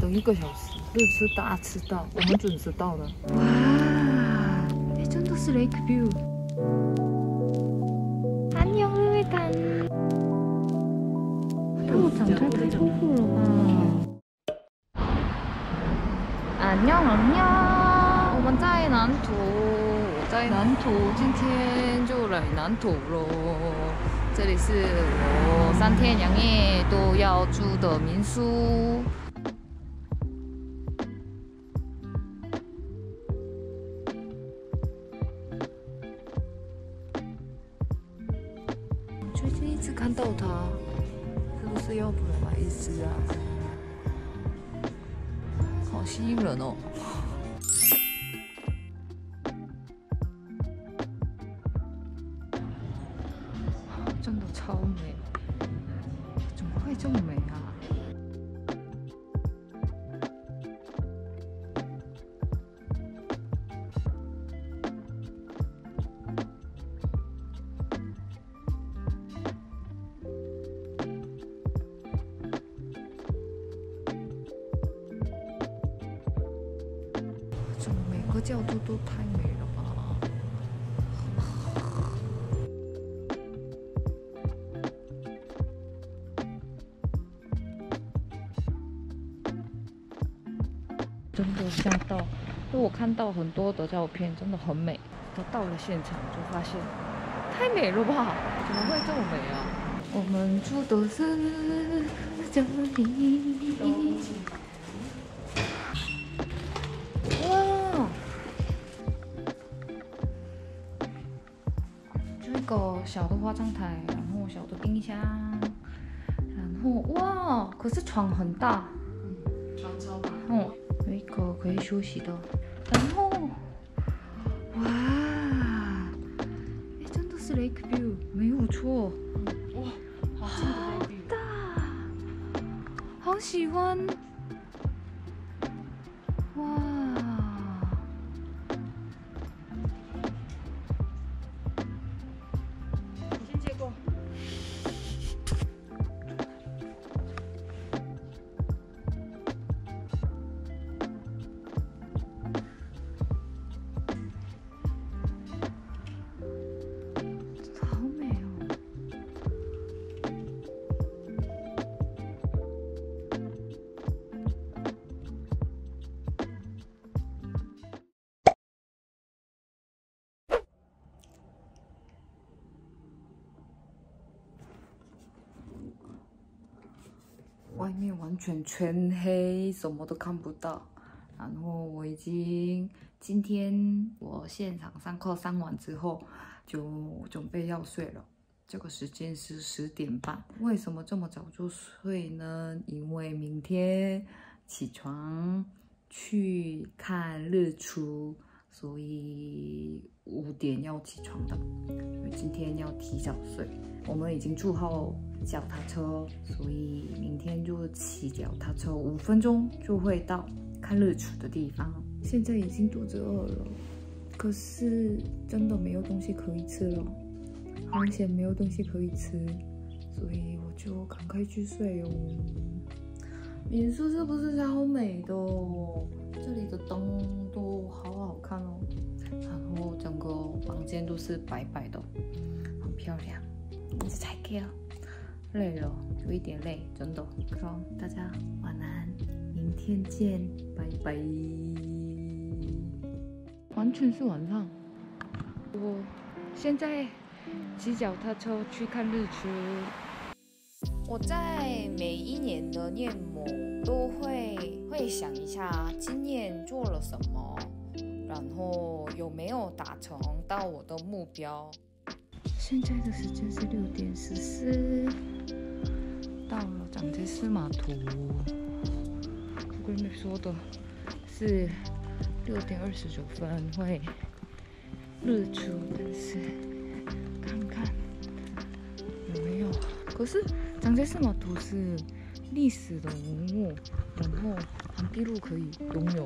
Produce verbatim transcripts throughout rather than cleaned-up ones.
等一个小时，日吃大吃到，我们准时到了。哇，哎，真的是 Lake View。安녕日月潭。哦，长太太丰富了吧？安녕安녕，我们在南图，我在南图，今天就来南图喽。这里是我三天两夜都要住的民宿。最近一直看到它，是不是要不要买一只啊？好吸引人哦！真的超美，怎么会这么美啊？怎么每个角度都太美了吧？真的吓到，因为我看到很多的照片，真的很美。到到了现场就发现，太美了吧？怎么会这么美啊？我们住的是这里。哇！就一个小的化妆台，然后小的冰箱，然后哇，可是床很大。嗯，床超大。嗯。有一个可以休息的，然后，哇，哎，真的是 Lake View， 没有错。哇，好近的 Lake View， 大，好喜欢。哇，你先接过。外面完全全黑，什么都看不到。然后我已经今天我现场上课上完之后，就准备要睡了。这个时间是十点半。为什么这么早就睡呢？因为明天起床去看日出，所以五点要起床的。因为今天要提早睡。我们已经住好脚踏车，所以明天就骑脚踏车，五分钟就会到看日出的地方。现在已经肚子饿了，可是真的没有东西可以吃了，好险没有东西可以吃，所以我就赶快去睡哦。民宿是不是超美的哦？这里的灯都好好看哦，然后整个房间都是白白的，很漂亮。一直踩 K 啊，累了，有一点累，真的。好，大家晚安，明天见，拜拜。完全是晚上。我现在骑脚踏车去看日出。我在每一年的年末都会会想一下今年做了什么，然后有没有达成到我的目标。现在的时间是六点十四，到了长街司马图。Google Map 说的是六点二十九分会日出，但是看看有没有。可是长街司马图是历史的文物，然后韩碧路可以拥有。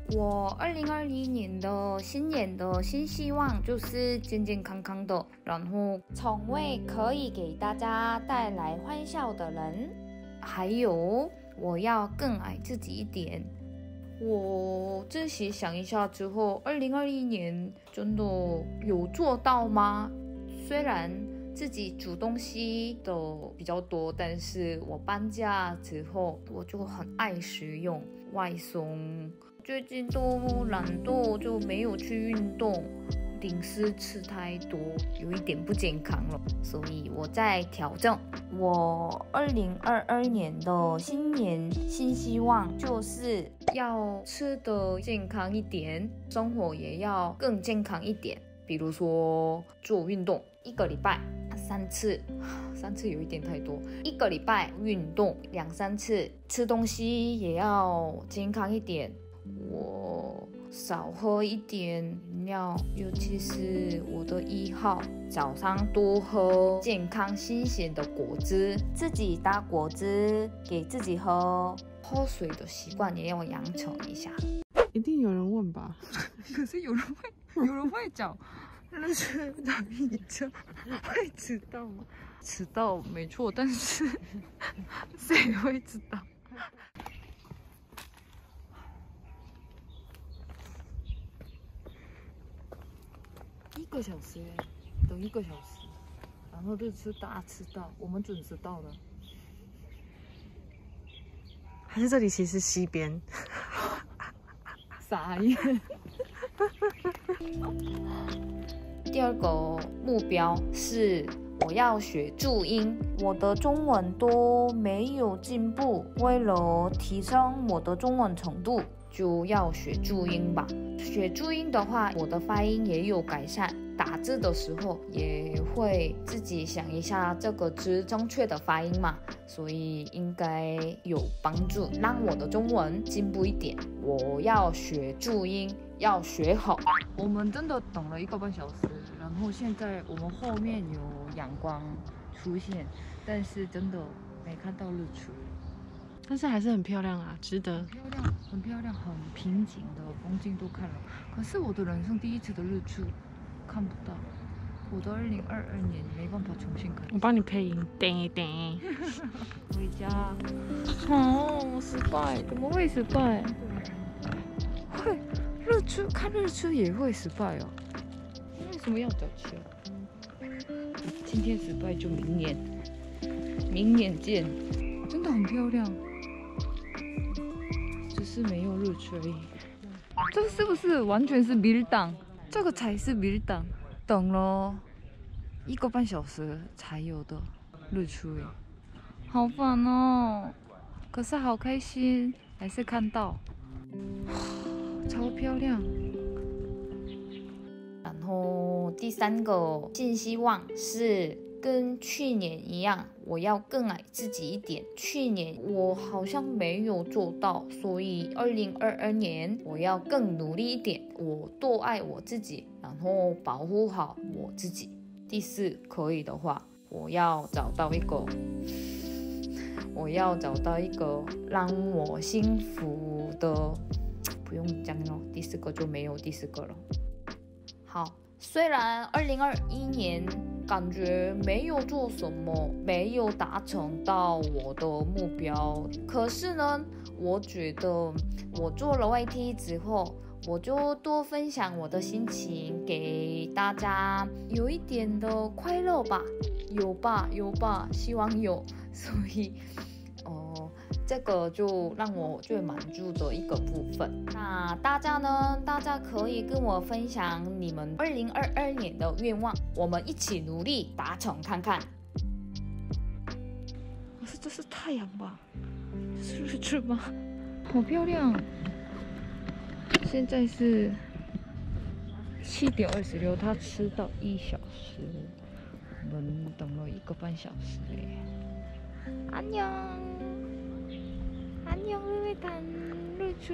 我二零二一年的新年的新希望就是健健康康的，然后成为可以给大家带来欢笑的人，还有我要更爱自己一点。我仔细想一下之后，二零二一年真的有做到吗？虽然自己煮东西的比较多，但是我搬家之后我就很爱食用外送。最近都懒惰，就没有去运动，零食吃太多，有一点不健康了，所以我在调整。我二零二二年的新年新希望就是要吃得健康一点，生活也要更健康一点。比如说做运动，一个礼拜三次，三次有一点太多，一个礼拜运动两三次，吃东西也要健康一点。我少喝一点饮料，尤其是我的一号，早上多喝健康新鲜的果汁，自己打果汁给自己喝，喝水的习惯也要养成一下。 一定有人问吧？ 可是有人会，有人会讲，那是哪一家？会知道吗？知道没错，但是谁会知道？一个小时哎，等一个小时，然后日出大家迟到，我们准时到了。 还是这里其实是西边？ 傻眼。第二个目标是我要学注音，我的中文都没有进步，为了提升我的中文程度，就要学注音吧。学注音的话，我的发音也有改善，打字的时候也会自己想一下这个字正确的发音嘛，所以应该有帮助，让我的中文进步一点。我要学注音，要学好。我们真的等了一个半小时，然后现在我们后面有阳光出现，但是真的没看到日出。 但是还是很漂亮啊，值得。 很漂亮，很漂亮，很平静的风景都看了。可是我的人生第一次的日出看不到，我的二零二二年没办法重新看。 我帮你配音，叮叮。 回家。哦，失败，怎么会失败？会日出看日出也会失败哦？为什么要早起啊？今天失败就明年，明年见。真的很漂亮。只是没有日出而已。这是不是完全是밀당？这个才是밀당，等了一个半小时才有的日出耶，好烦哦。可是好开心，还是看到，超漂亮。然后第三个新希望是跟去年一样，我要更爱自己一点。去年我好像没有做到，所以二零二二年我要更努力一点，我多爱我自己，然后保护好我自己。第四，可以的话，我要找到一个，我要找到一个让我幸福的，不用讲了，第四个就没有第四个了。好，虽然二零二一年感觉没有做什么，没有达成到我的目标，可是呢，我觉得我做了 Y T 之后，我就多分享我的心情给大家，有一点的快乐吧，有吧，有吧，希望有，所以，哦、呃，这个就让我最满足的一个部分。那大家呢？大家可以跟我分享你们二零二二年的愿望，我们一起努力达成看看。可是这是太阳吧？这是日出吗？好漂亮！现在是七点二十六，他迟到一小时，我们等了一个半小时耶。安녕，安녕，日月潭日出。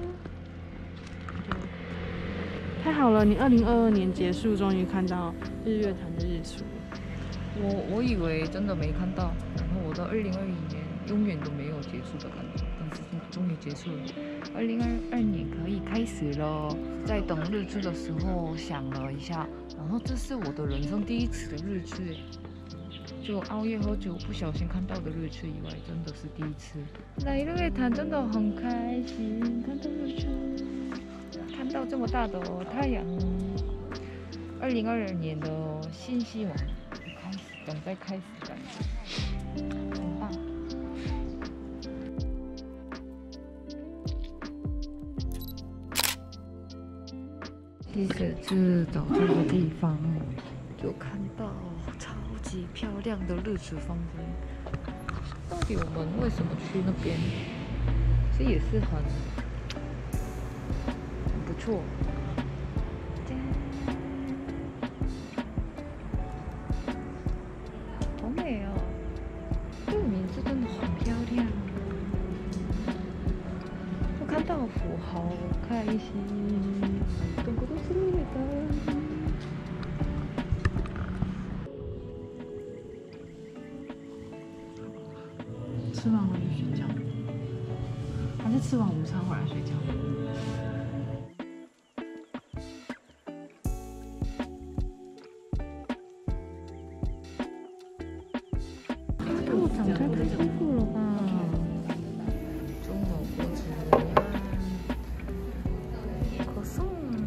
太好了，你二零二二年结束，终于看到日月潭的日出。 我我以为真的没看到，然后我的二零二一年永远都没有结束的感觉。 始终于结束了。二零二二年可以开始了。在等日出的时候想了一下，然后这是我的人生第一次的日出，就熬夜喝酒不小心看到的日出以外，真的是第一次。来日月潭真的很开心，看到日出，看到这么大的太阳。二零二二年的新希望开始，等待开始的感觉，很棒。第一次到这个地方，就看到超级漂亮的日出风景。到底我们为什么去那边？这也是很很不错。好美哦！这个名字真的很漂亮。我看到福，好开心。整个都是绿的。 吃完回去睡觉，还是吃完午餐回来睡觉？ 我长得太舒服了吧！中国锅子可颂。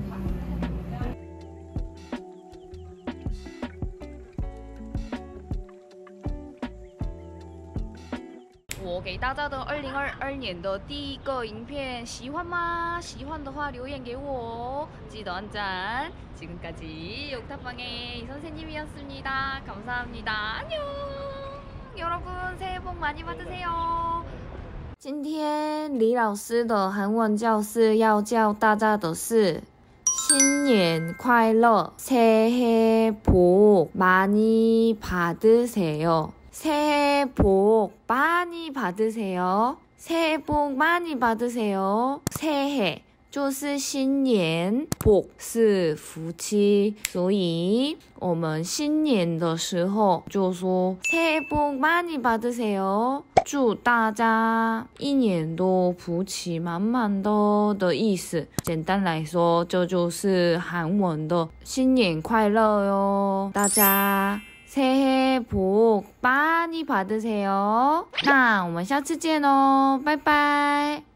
我给大家的二零二二年的第一个影片喜欢吗？喜欢的话留言给我，记得按赞。지금까지 욕탑방의 이선생님이었습니다. 감사합니다. 안녕. 여러분 새해 복 많이 받으세요. 今天李老师的韩文教室要教大家的是新年快乐，새해 복 많이 받으세요. 새해 복 많이 받으세요. 새해 복 많이 받으세요. 새해 就是新年，복是福气，所以我们新年的时候就说새해 복 많이 받으세요，祝大家一年都福气满满的的意思。简单来说，这就是韩文的新年快乐哟，大家새해 복 많이 받으세요。那我们下次见哦，拜拜。